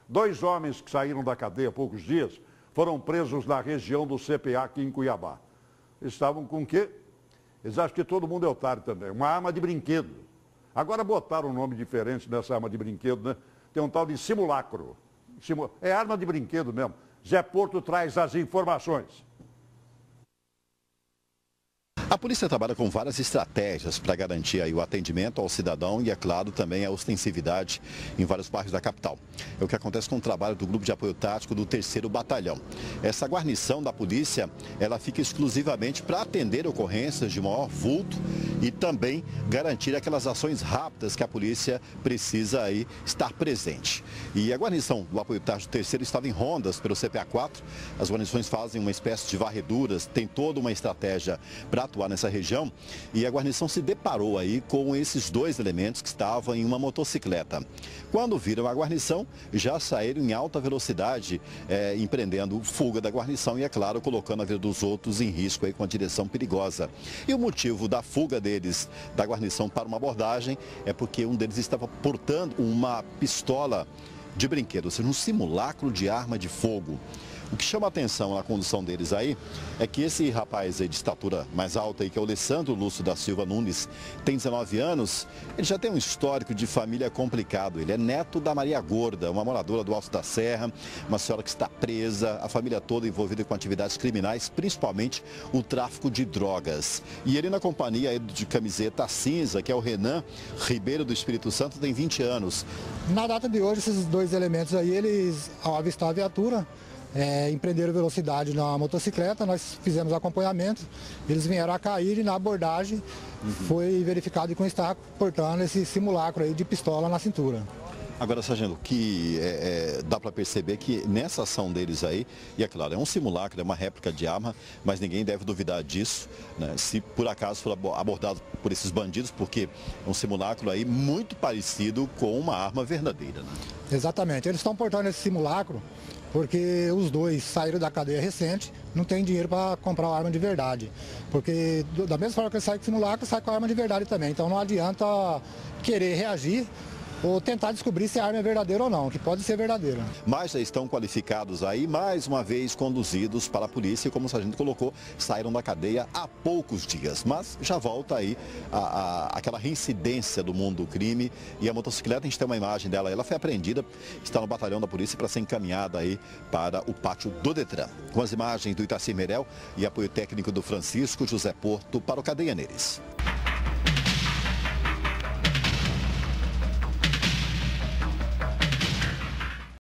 2 homens que saíram da cadeia há poucos dias foram presos na região do CPA aqui em Cuiabá. Eles estavam com o quê? Eles acham que todo mundo é otário também. Uma arma de brinquedo. Agora botaram um nome diferente nessa arma de brinquedo, né? Tem um tal de simulacro. É arma de brinquedo mesmo. Zé Porto traz as informações. A polícia trabalha com várias estratégias para garantir aí o atendimento ao cidadão e, é claro, também a ostensividade em vários bairros da capital. É o que acontece com o trabalho do Grupo de Apoio Tático do 3º Batalhão. Essa guarnição da polícia, ela fica exclusivamente para atender ocorrências de maior vulto e também garantir aquelas ações rápidas que a polícia precisa aí estar presente. E a guarnição do Apoio Tático do 3º estava em rondas pelo CPA 4. As guarnições fazem uma espécie de varreduras, tem toda uma estratégia para atuar nessa região, e a guarnição se deparou aí com esses 2 elementos que estavam em uma motocicleta. Quando viram a guarnição, já saíram em alta velocidade, empreendendo fuga da guarnição e, é claro, colocando a vida dos outros em risco aí com a direção perigosa. E o motivo da fuga deles, da guarnição, para uma abordagem é porque um deles estava portando uma pistola de brinquedo, ou seja, um simulacro de arma de fogo. O que chama a atenção na condução deles aí é que esse rapaz aí de estatura mais alta aí, que é o Alessandro Lúcio da Silva Nunes, tem 19 anos, ele já tem um histórico de família complicado. Ele é neto da Maria Gorda, uma moradora do Alto da Serra, uma senhora que está presa, a família toda envolvida com atividades criminais, principalmente o tráfico de drogas. E ele na companhia aí de camiseta cinza, que é o Renan Ribeiro do Espírito Santo, tem 20 anos. Na data de hoje, esses 2 elementos aí, eles, ao avistar a viatura, empreenderam velocidade na motocicleta, nós fizemos acompanhamento, eles vieram a cair e na abordagem foi verificado que está portando esse simulacro aí de pistola na cintura. Agora, sargento, que dá para perceber que nessa ação deles aí, e é claro, é um simulacro, é uma réplica de arma, mas ninguém deve duvidar disso, né? Se por acaso for abordado por esses bandidos, porque é um simulacro aí muito parecido com uma arma verdadeira, né? Exatamente, eles estão portando esse simulacro porque os 2 saíram da cadeia recente, não tem dinheiro para comprar uma arma de verdade. Porque da mesma forma que ele sai com simulacro, sai com a arma de verdade também. Então não adianta querer reagir ou tentar descobrir se a arma é verdadeira ou não, que pode ser verdadeira. Mas já estão qualificados aí, mais uma vez conduzidos para a polícia e, como o sargento colocou, saíram da cadeia há poucos dias. Mas já volta aí aquela reincidência do mundo do crime, e a motocicleta, a gente tem uma imagem dela, ela foi apreendida, está no batalhão da polícia para ser encaminhada aí para o pátio do Detran. Com as imagens do Itacir Meirel e apoio técnico do Francisco José Porto para o Cadeia Neles.